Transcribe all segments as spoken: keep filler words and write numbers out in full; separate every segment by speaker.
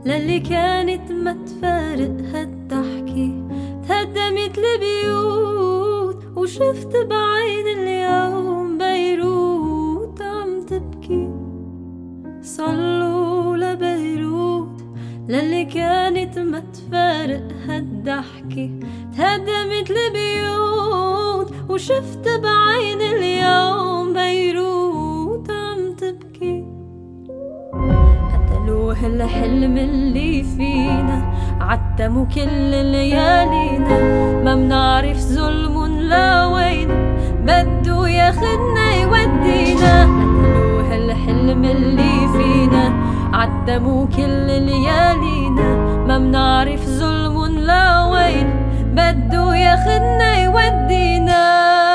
Speaker 1: للي كانت ما تفارقها الضحكة. تهدمت البيوت وشفت بعين اليوم بيروت عم تبكي. صلوا لبيروت للي كانت ما تفارقها الضحكة. تهدمت البيوت وشفت بعين اليوم بيروت عم تبكي. قتلوه الحلم اللي فينا، عتموا كل ليالينا، ما منعرف ظلم لوين بدو ياخدنا يودينا. قتلوه الحلم اللي فينا، عتموا كل ليالينا، ما منعرف ظلم لوين بدو ياخدنا يودينا.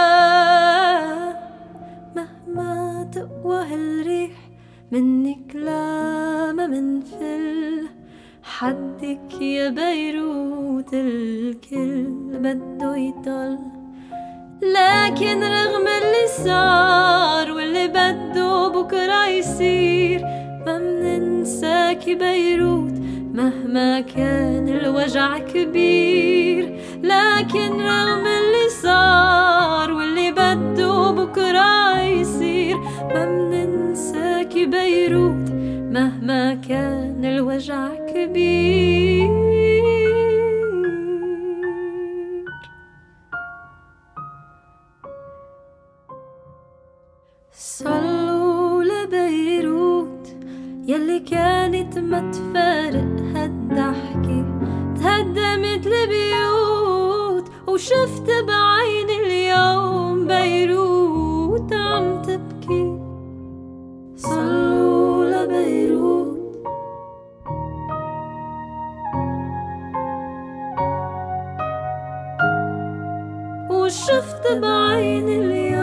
Speaker 1: مهما تقوى هالريح منك لا ما منفل، حدك يا بيروت الكل بدو يضل. لكن رغم اللي صار واللي بدو بكرة يصير، ما مننساكي بيروت مهما كان الوجع كبير. لكن رغم اللي صار واللي بدو بكرة يصير، ما مننساكي بيروت مهما كان الوجع كبير. صلوا لبيروت يلي كانت ما تفارقها الضحكة. تهدمت البيوت وشفت بعين اليوم بيروت عم تبكي. صلوا لبيروت وشفت بعين اليوم